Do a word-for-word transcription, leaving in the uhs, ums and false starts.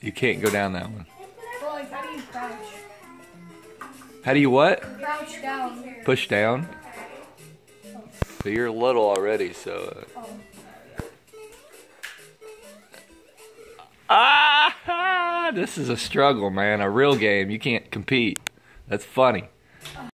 You can't go down that one. Well, like, how do you crouch? How do you what? Crouch down. Push down? But you're little already, so... Uh... Oh. Ah! This is a struggle, man. A real game. You can't compete. That's funny.